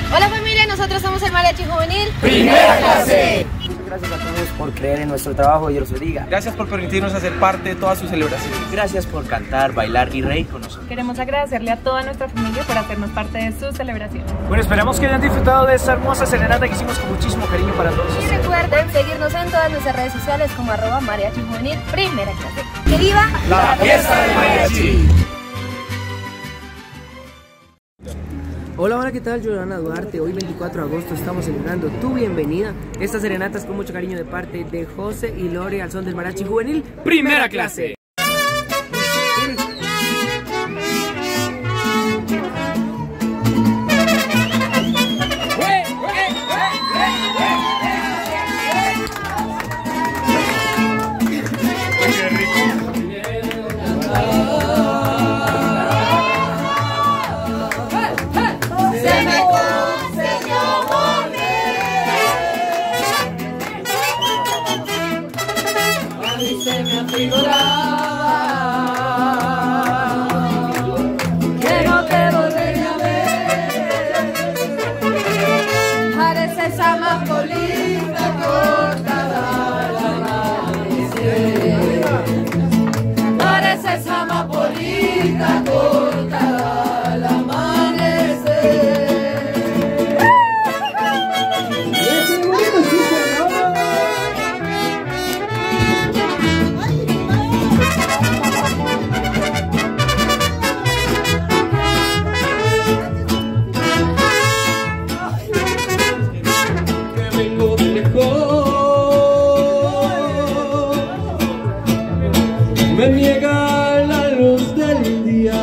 Hola familia, nosotros somos el Mariachi Juvenil Primera Clase. Muchas gracias a todos por creer en nuestro trabajo, Dios los bendiga. Gracias por permitirnos hacer parte de todas sus celebraciones. Gracias por cantar, bailar y reír con nosotros. Queremos agradecerle a toda nuestra familia por hacernos parte de sus celebraciones. Bueno, esperamos que hayan disfrutado de esta hermosa serenata que hicimos con muchísimo cariño para todos. Y recuerden seguirnos en todas nuestras redes sociales como @Mariachi Juvenil Primera Clase. ¡Que viva la fiesta del mariachi! Hola, ¿qué tal? Yo, Ana Duarte. Hoy 24 de agosto estamos celebrando tu bienvenida. Esta serenata es con mucho cariño de parte de José y Lore al son del Mariachi Juvenil Primera Clase. Se me afiguraba que no te volvería a ver. Parece esa amapolita cortada al amanecer. Parece esa amapolita cortada al amanecer. Me niega la luz del día.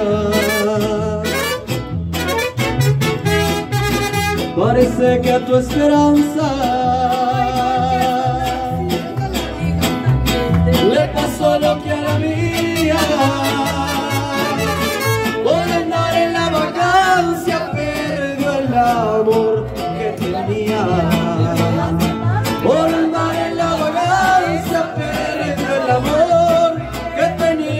Parece que a tu esperanza le pasó lo que a la mía. Por andar en la vacancia perdió el amor que tenía. Por andar en la vacancia perdió el amor que tenía.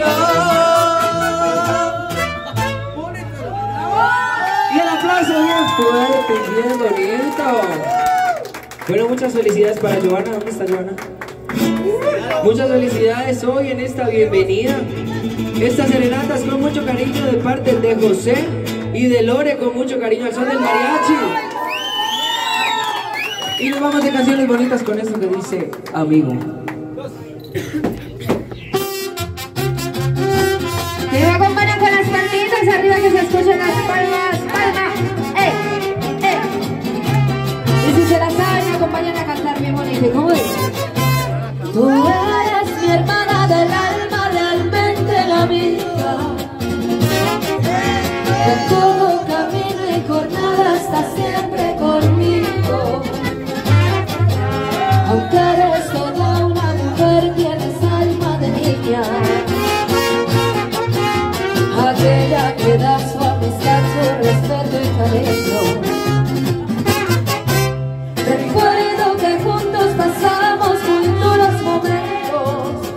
Y el aplauso bien fuerte, bien bonito. Bueno, muchas felicidades para Joana. ¿Dónde está Joana? Muchas felicidades hoy en esta bienvenida. Estas serenatas con mucho cariño de parte de José y de Lore con mucho cariño al son del mariachi. Y nos vamos de canciones bonitas con esto que dice Amigo. Que me acompañan con las palmitas arriba, que se escuchen las palmas, palmas, y si se las saben, me acompañan a cantar bien bonito. ¿Cómo dice? Tú eres mi hermana del alma, realmente la amiga. De todo camino y jornada estás siempre conmigo. Aunque eres toda una mujer, tienes alma de niña. Aquella que da su amistad, su respeto y cariño. Recuerdo que juntos pasamos muy duros momentos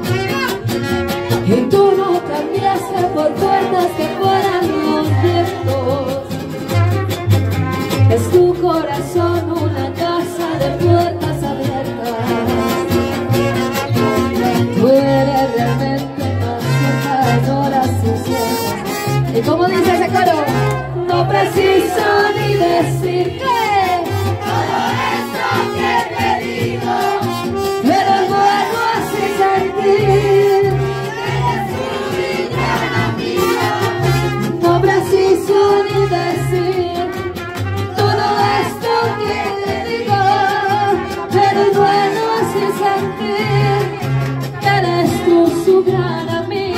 y tú no cambiaste por puertas que fueran los vientos. Es tu corazón una casa de puertas abiertas. Tú eres realmente más que horas sinceras. Y como dice ese coro, no preciso ni decir que todo esto que te digo, pero es bueno así sentir que eres mi gran amigo. No preciso ni decir todo esto que te digo, pero es bueno así sentir que eres tú su gran amiga.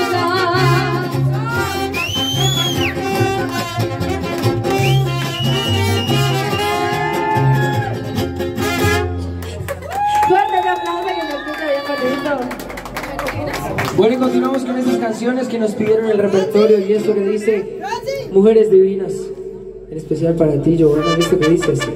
Bueno, y continuamos con estas canciones que nos pidieron el repertorio y esto que dice Mujeres Divinas. En especial para ti, Giovanna, esto que dice así.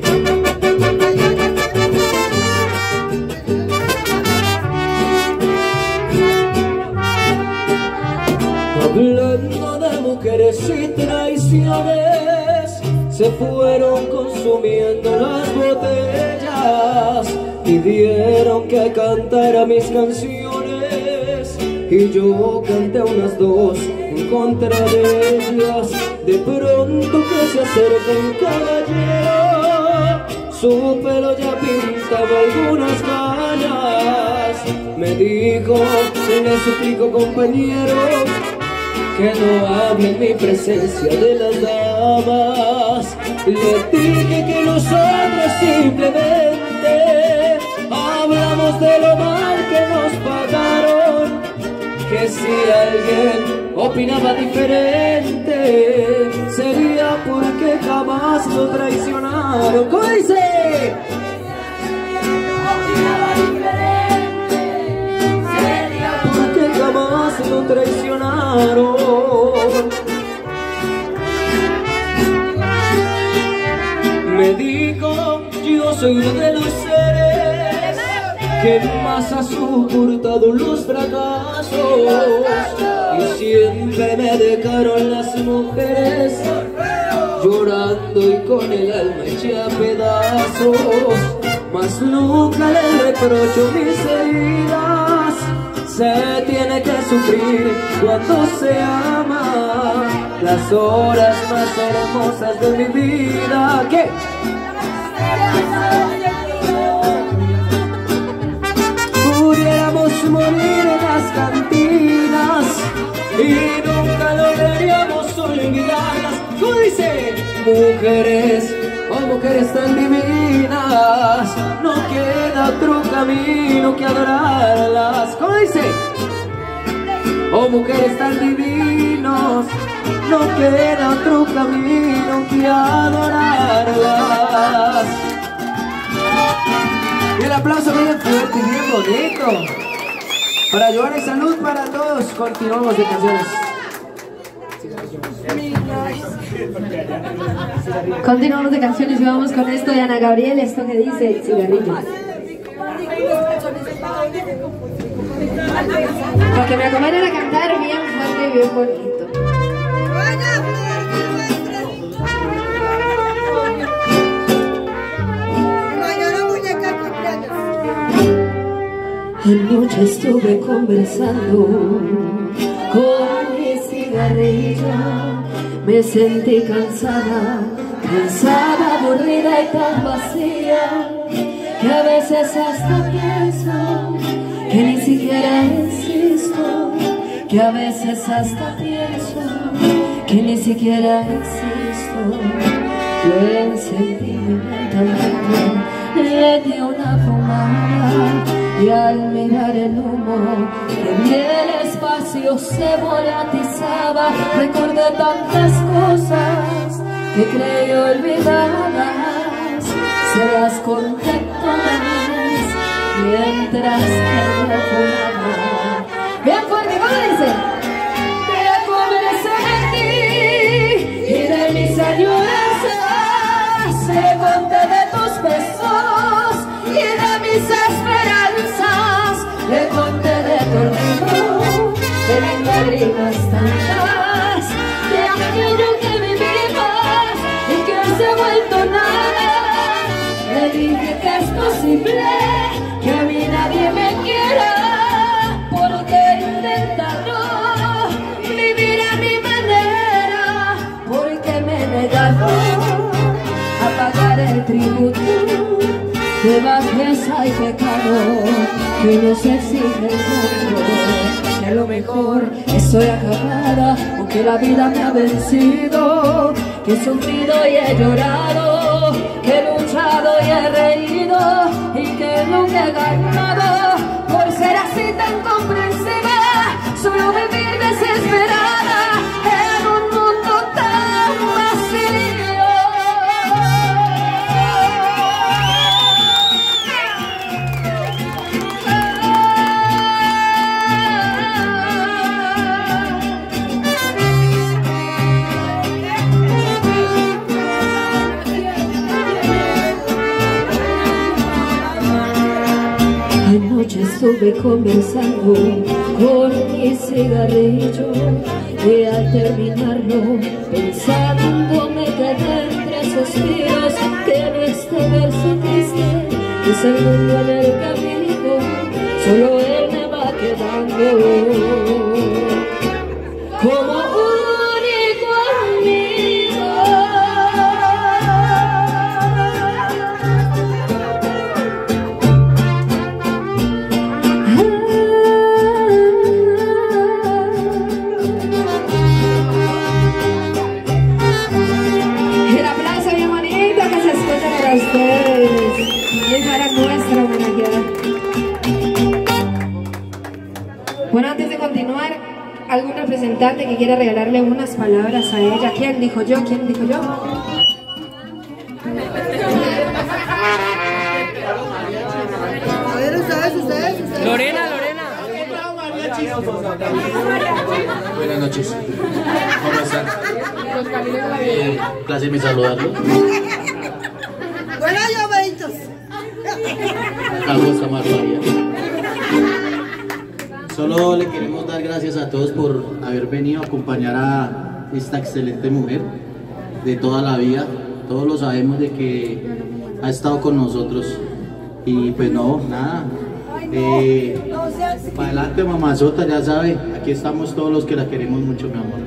Hablando de mujeres y traiciones, se fueron con su pidieron que cantara mis canciones y yo canté unas dos en contra de ellas. De pronto que se acerca un caballero, su pelo ya pintaba algunas canas. Me dijo, le suplico compañero, que no hable en mi presencia de las damas. Le dije que nosotros simplemente hablamos de lo mal que nos pagaron, que si alguien opinaba diferente sería porque jamás lo traicionaron. ¿Cómo dice? Opinaba diferente sería porque jamás lo traicionaron. Me dijo, yo soy uno de los seres que más ha soportado los fracasos, y siempre me dejaron las mujeres llorando y con el alma hecha a pedazos. Mas nunca le reprocho mis heridas, se tiene que sufrir cuando se ama. Las horas más hermosas de mi vida, ¿qué? Pudiéramos morir en las cantinas y nunca lograríamos olvidarlas. ¿Cómo dice? Mujeres, oh mujeres tan divinas, no queda otro camino que adorarlas. ¿Cómo dice? Oh mujeres tan divinos, no queda otro camino que adorarlas. Y el aplauso bien fuerte y bien bonito para Giovanna y salud para todos. Continuamos de canciones. Continuamos de canciones y vamos con esto de Ana Gabriel, esto que dice cigarrillos. Para que me acompañen a cantar bien fuerte y bien bonito. Anoche estuve conversando con mi cigarrillo, me sentí cansada, aburrida y tan vacía, que a veces hasta pienso que ni siquiera existo, que a veces hasta pienso que ni siquiera existo. Lo encendí lentamente, le di una fumada y al mirar el humo en el espacio se volatizaba, recordé tantas cosas que creí olvidadas, se las conté todas mientras que me fumaba. Bien fuerte, ¿cómo dice? Te conversé de ti y de mis añoranzas, se conté de tus besos y de mis esperanzas, le conté de tu olvido, de mis lágrimas tantas, de aquello que vivimos y que se ha vuelto nada. Le dije que es posible que a mí nadie me quiera, porque intentarlo vivir a mi manera, porque me negaron a pagar el tributo de bajeza y pecado que nos exige el mundo. Que a lo mejor estoy acabada, aunque la vida me ha vencido, que he sufrido y he llorado, que he luchado y he reído, y que nunca he ganado por ser así tan comprensiva, solo vivir desesperada en un mundo tan vacío. Anoche estuve conversando con mi cigarrillo y al terminarlo pensando me quedé entre suspiros, que en este verso triste es el mundo en el camino, solo él me va quedando como único amigo. El aplauso bien bonito que se escucha para ustedes y para nuestra homenajeada. Bueno, antes de continuar, ¿algún representante que quiera regalarle unas palabras a ella? ¿Quién dijo yo? ¿Quién dijo yo? A ver, ustedes. Lorena. Buenas noches. ¿Cómo están? Placer me saludarlos. Buenas llamaditos. Carlos Camar María. Solo le queremos dar gracias a todos por haber venido a acompañar a esta excelente mujer de toda la vida. Todos lo sabemos de que ha estado con nosotros. Y pues no, nada. Para adelante, mamazota, ya sabe, aquí estamos todos los que la queremos mucho, mi amor.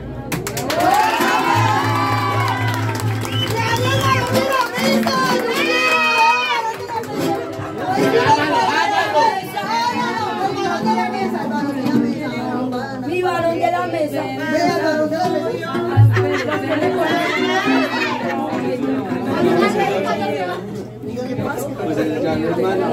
Mi varón de la mesa. Pues ya no es malo.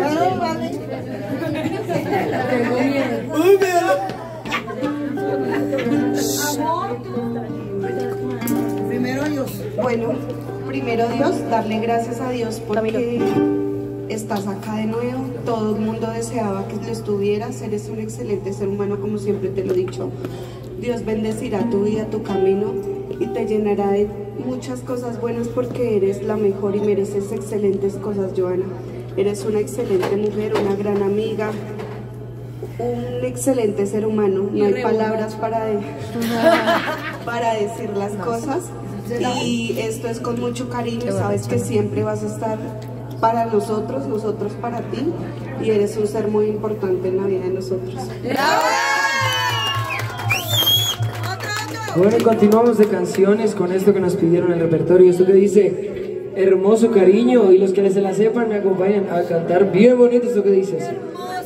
Primero Dios. Bueno, primero Dios, darle gracias a Dios porque estás acá de nuevo. Todo el mundo deseaba que lo estuvieras. Eres un excelente ser humano, como siempre te lo he dicho. Dios bendecirá tu vida, tu camino y te llenará de muchas cosas buenas porque eres la mejor y mereces excelentes cosas, Joana. Eres una excelente mujer, una gran amiga, un excelente ser humano. No hay palabras para decir las cosas. Y esto es con mucho cariño. Sabes que siempre vas a estar para nosotros, nosotros para ti. Y eres un ser muy importante en la vida de nosotros. Bueno, y continuamos de canciones con esto que nos pidieron en el repertorio. Esto que dice, hermoso cariño. Y los que se la sepan me acompañan a cantar bien bonito esto que dice así.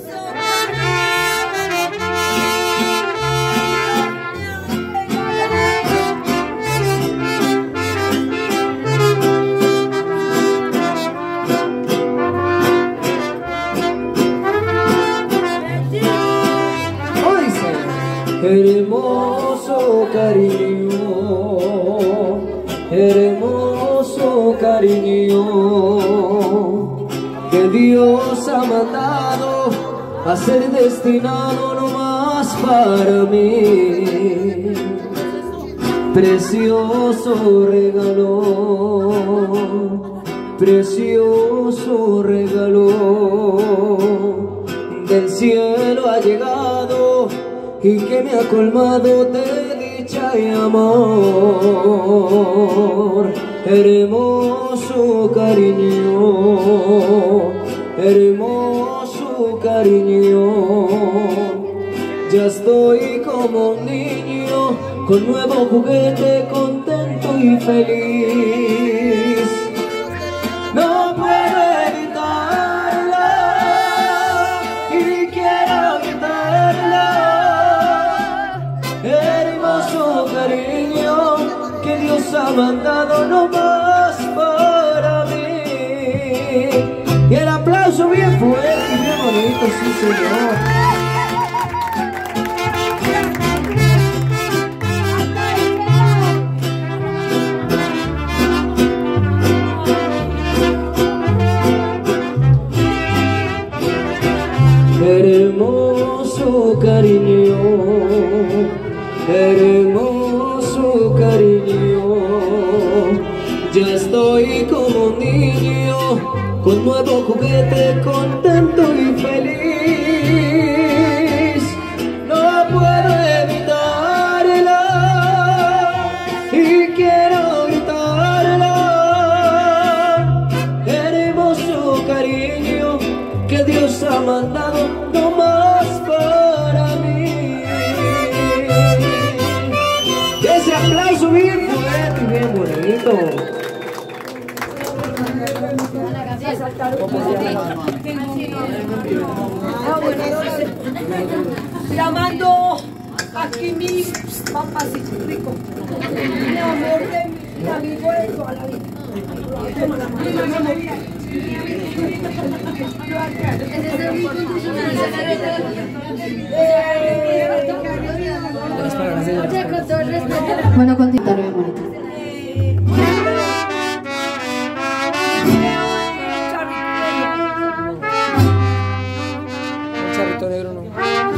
Hermoso cariño, que Dios ha mandado a ser destinado nomás para mí. Precioso regalo, del cielo ha llegado y que me ha colmado de dicha y amor. Hermoso cariño, ya estoy como un niño con nuevo juguete, contento y feliz. No puedo evitarla y quiero gritarla. Hermoso cariño que Dios ha mandado nomás para mí. Y el aplauso bien fuerte y bien bonito, sí señor. Hermoso cariño, ya estoy como un niño con nuevo juguete, contento y feliz. No puedo evitarla y quiero gritarla. Hermoso cariño ha mandado nomás para mí. Y ese aplauso bien fuerte y bien bonito. Llamando aquí mi papacito rico, mi amor de mi amigo de toda la vida. Bueno, continuar bien bonito. Un charrito negro no.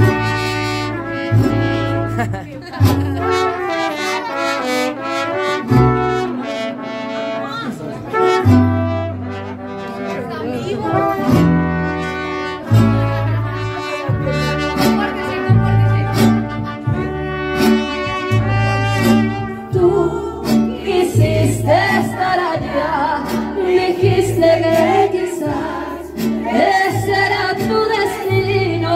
Tú quisiste estar allá, dijiste que quizás ese era tu destino.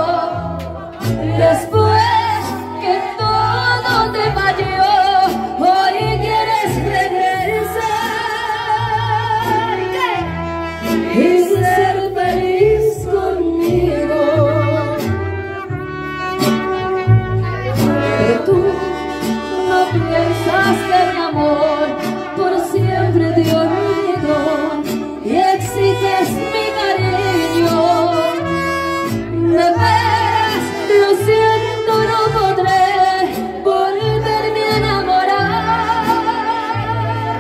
Después que todo te falló, hoy quieres regresar y ser feliz conmigo. Pero tú no piensas que mi amor por siempre te olvido y exiges mi cariño. De veras, lo siento, no podré volverme a enamorar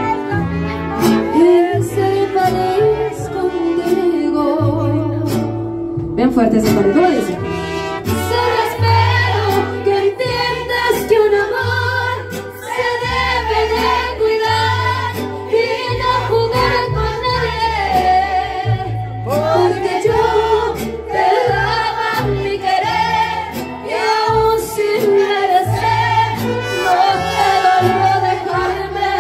y ser feliz contigo. Bien fuerte ese coro, ¿cómo dice? Solo espero que entiendas que un amor se debe de cuidar y no jugar con nadie, porque yo te daba mi querer y aún sin merecer no te dolió dejarme.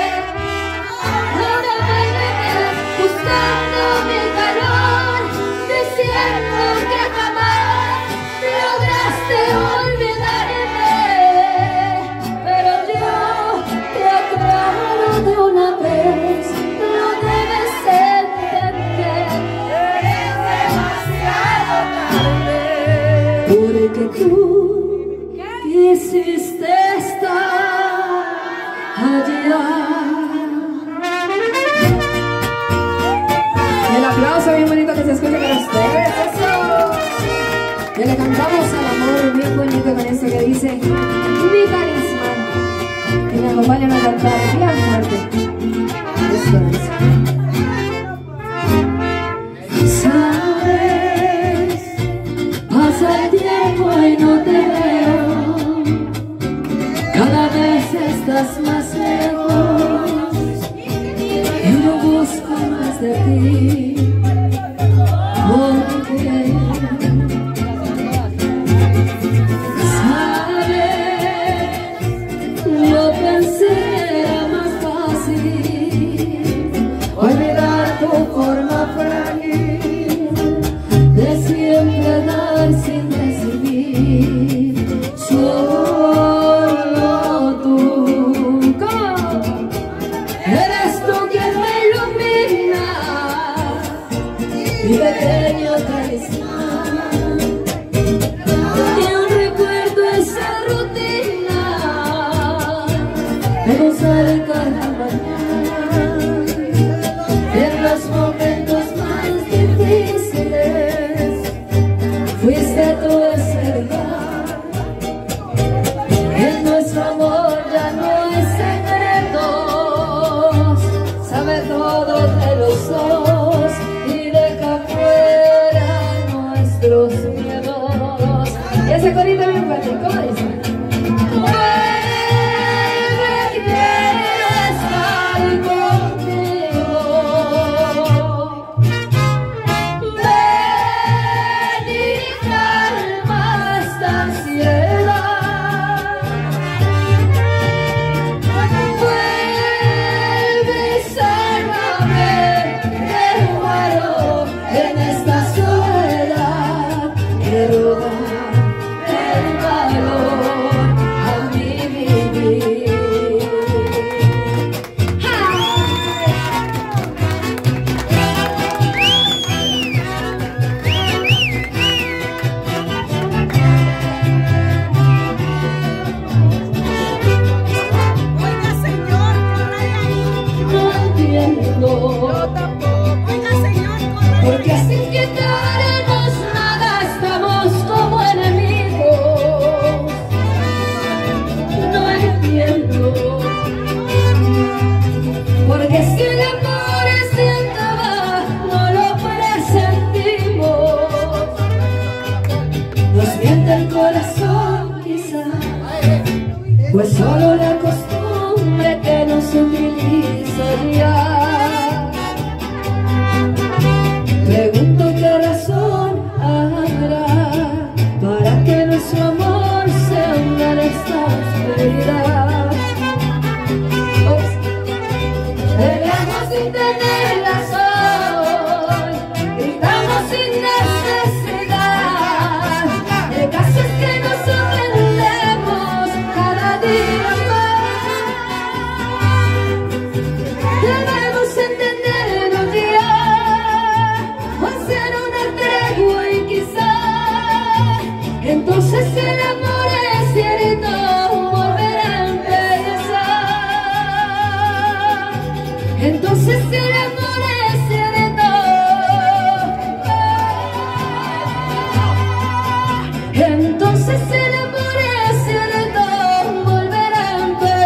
Ahora me ves buscando mi calor, diciendo que jamás lograste olvidarme, pero yo te aclaro de una vez, no debes entender, eres demasiado tarde, porque tú quisiste estar allá. El aplauso bien bonito que se escucha para ustedes, eso. Y le cantamos al amor bien bonito con eso que dice mi carisma. Y me acompañan a cantar bien fuerte. Eso es. Sabes, pasa el tiempo y no te veo, cada vez estás más lejos y no busco más de ti, porque yo pensé era más fácil olvidar tu forma frágil de siempre dar sin recibir. Solo tú, ¿cómo? Eres tú quien me ilumina, mi pequeño talismán. Y un recuerdo esa rutina de gozar cada mañana, en los momentos más difíciles fuiste tú ese lugar. En nuestro amor ya no hay secretos, sabe todo de los dos y deja fuera pues solo la costumbre que nos utiliza ya. Pregunto qué razón habrá para que nuestro amor sea una de estas heridas. Peleamos sin tener razón, gritamos sin necesidad. El caso es que nos ofendemos cada día más. Debemos entender un día, hacer una tregua y quizás entonces el amor es cierto, volverá a empezar. Entonces el amor es cierto. Entonces el amor es cierto, volverá a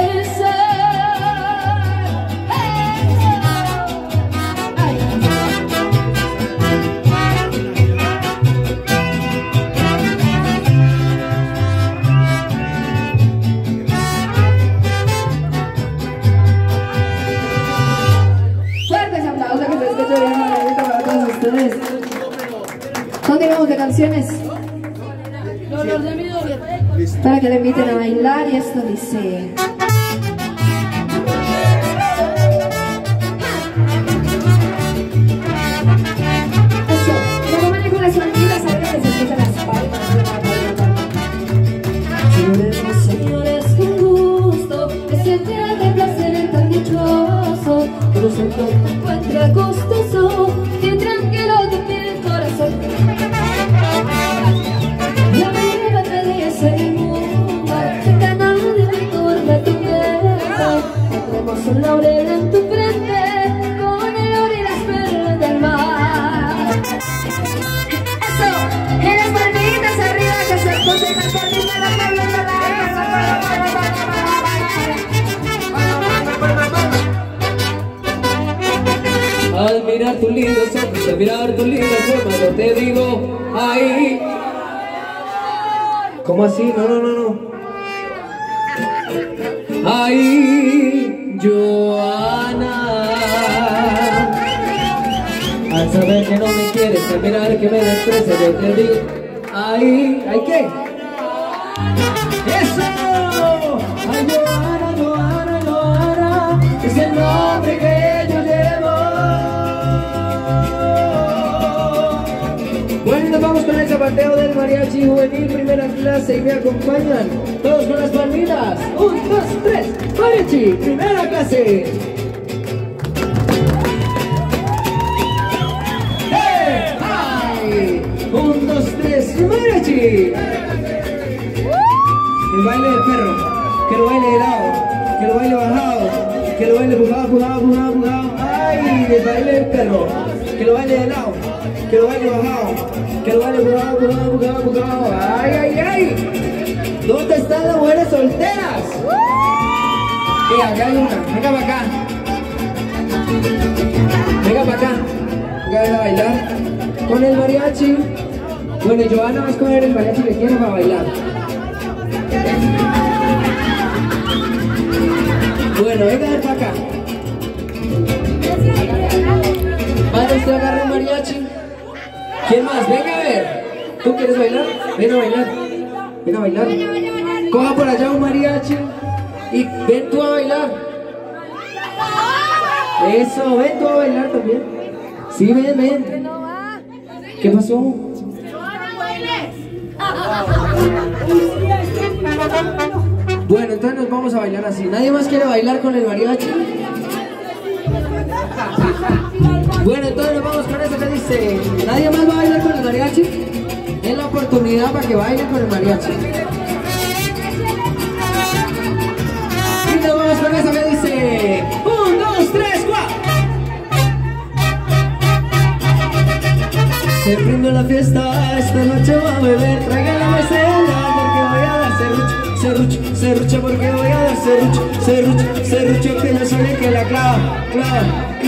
fuertes aplausos que se escuche bien maravillito para todos ustedes. Continuamos de canciones para que le inviten a bailar y esto dice. Eso, que no manejo las bandidas, ahora que se escuchan las palmas. Señores, con gusto, que se trate de placer tan dichoso, que no se encuentre gustoso, que tranquilo tu piel corazón. La vida te dice el mundo, que nadie me turbe tu cuerpo. Tenemos un laurel en tu frente, con el oro y las perlas del mar. Eso, y las palmitas arriba que se escuchen las palmitas, las palmitas, Al mirar tus lindos ojos, al mirar tus lindas formas, yo te digo, ay. ¿Cómo así? No. Ay, Joana. Al saber que no me quieres, al mirar que me desprecias, yo te digo, ay, ¿ay qué? ¡Eso! Ay, Joana, es el nombre que yo llevo. Bueno, nos vamos con el zapateo del mariachi juvenil primera clase y me acompañan todos con las palmitas. 1, 2, 3, mariachi primera clase. ¡Hey! 1, 2, 3, mariachi. El baile del perro, que lo baile de lado, que lo baile bajado, que lo baile pujado. Ay, el baile del perro, que lo baile de lado, que lo baile bajado, que lo baile pujado. Ay. ¿Dónde están las mujeres solteras? Acá hay una, venga para acá. Venga para acá. Venga a bailar con el mariachi. Bueno, Joana va a escoger el mariachi que quiera para bailar. Bueno, venga a ver para acá. Vale, usted agarra un mariachi. ¿Quién más? Venga a ver. ¿Tú quieres bailar? Ven a bailar. Ven a bailar. Coja por allá un mariachi y ven tú a bailar. Eso, ven tú a bailar también. Sí, ven. ¿Qué pasó? Bueno, entonces nos vamos a bailar así. ¿Nadie más quiere bailar con el mariachi? Bueno, entonces nos vamos con eso que dice. ¿Nadie más va a bailar con el mariachi? Es la oportunidad para que bailen con el mariachi. Y nos vamos con eso que dice. 1, 2, 3, 4. Se prende la fiesta, esta noche va a beber. Traigan la mesera porque voy a dar serrucho porque voy a dar serrucho que no sabe que la clava. Y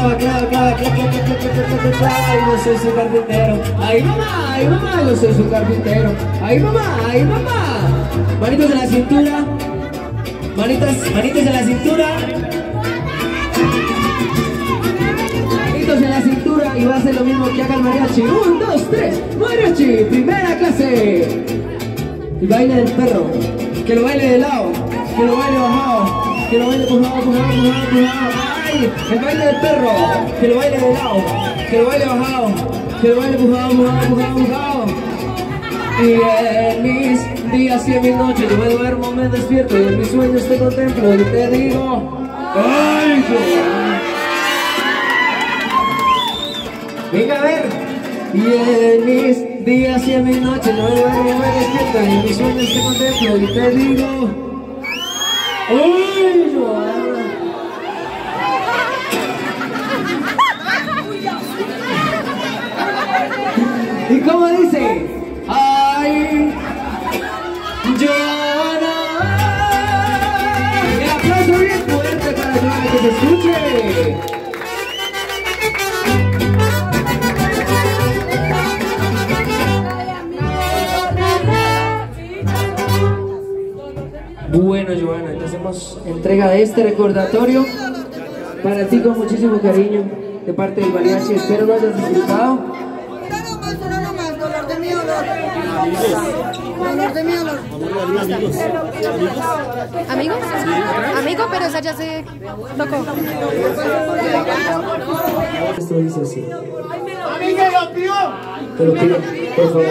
yo soy su carpintero. Ay mamá, yo soy su carpintero. Ay mamá. Manitos en la cintura. Manitas en la cintura. Manitos en la cintura y va a hacer lo mismo que haga el mariachi. 1, 2, 3, mariachi, primera clase. El baile del perro, que lo baile de lado, que lo baile bajado, que lo baile pujado. Ay, el baile del perro, que lo baile de lado, que lo baile bajado, que lo baile pujado. Y en mis días y en mis noches yo me duermo, me despierto y en mis sueños te contemplo y te digo, ¡ay, Joana! Venga a ver. Y en mis días y en mis noches yo me duermo, me despierto y en mis sueños te contemplo y te digo, ¡ay, Joana! ¿Y cómo dice? ¡Ay, Joana! El aplauso bien fuerte para Joana, que se escuche. Bueno, Joana, te hacemos entrega de este recordatorio para ti con muchísimo cariño de parte del mariachi. Espero lo hayas disfrutado. ¿Amigos? Amigo, pero esa ya se tocó. Esto dice así. Te lo pido, por favor.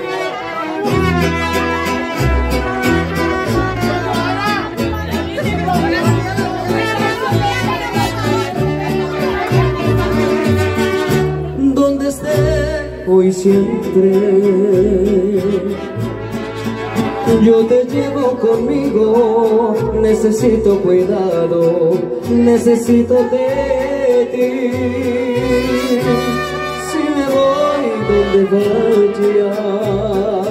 Donde esté hoy siempre, yo te llevo conmigo, necesito cuidado, necesito de ti. Si me voy donde vaya,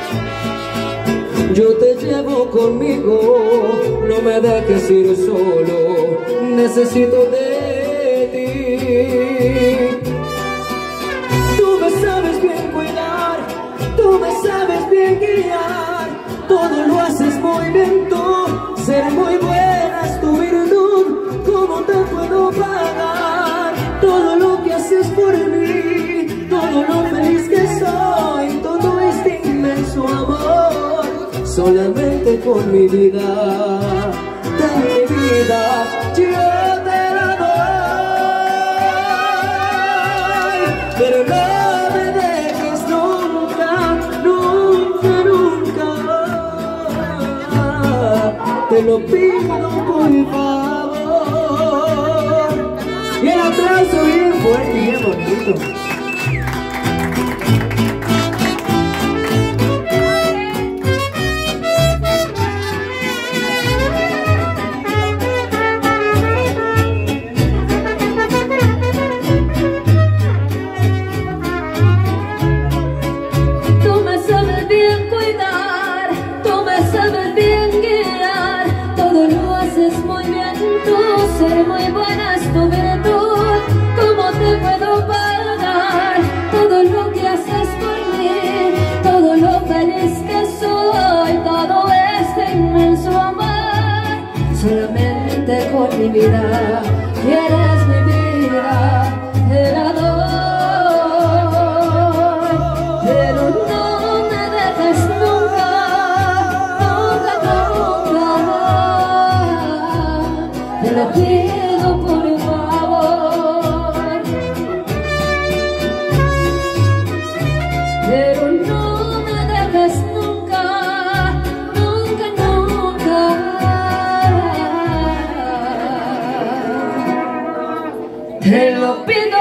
yo te llevo conmigo, no me dejes ir solo, necesito de ti. Tú me sabes bien cuidar, tú me sabes bien guiar, todo lo haces muy bien tú, ser muy buena es tu virtud, ¿cómo te puedo pagar? Todo lo que haces por mí, todo lo feliz que soy, todo este inmenso amor, solamente con mi vida, de mi vida, yo te la doy, pero no me dejes nunca, nunca, nunca, te lo pido por favor. Y el aplauso bien fuerte y bien bonito. Ser muy buena es tu virtud, ¿cómo te puedo pagar? Todo lo que haces por mí, todo lo feliz que soy, todo este inmenso amor, solamente con mi vida, quieres mi vida, te la doy, pero no me dejes nunca, nunca, nunca, te lo pido por favor, pero no me dejes nunca, nunca, nunca, te lo pido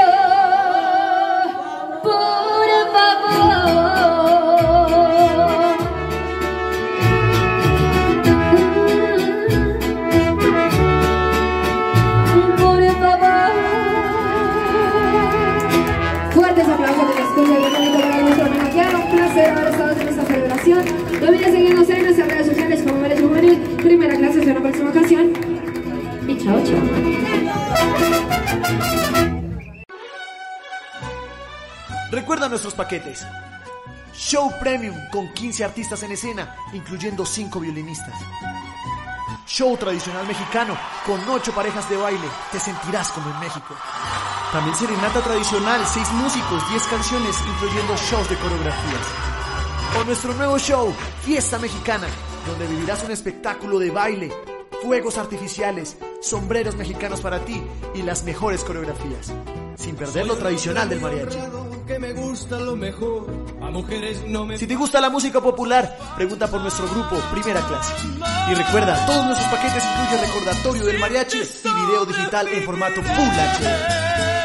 por favor. Fuertes aplausos de las cosas de bonito para nuestro homenajeado. Un placer haber estado en esta celebración. No olviden seguirnos en nuestras redes sociales como Mariachi Juvenil. Primera clase hasta una próxima ocasión. Y chao, chao. Recuerda nuestros paquetes. Show Premium con 15 artistas en escena, incluyendo 5 violinistas. show tradicional mexicano con 8 parejas de baile. Te sentirás como en México. También serenata tradicional, 6 músicos, 10 canciones, incluyendo shows de coreografías. O nuestro nuevo show, Fiesta Mexicana, donde vivirás un espectáculo de baile, fuegos artificiales, sombreros mexicanos para ti y las mejores coreografías, sin perder lo tradicional del mariachi. Si te gusta la música popular, pregunta por nuestro grupo Primera Clase. Y recuerda, todos nuestros paquetes incluyen recordatorio del mariachi y video digital en formato Full HD.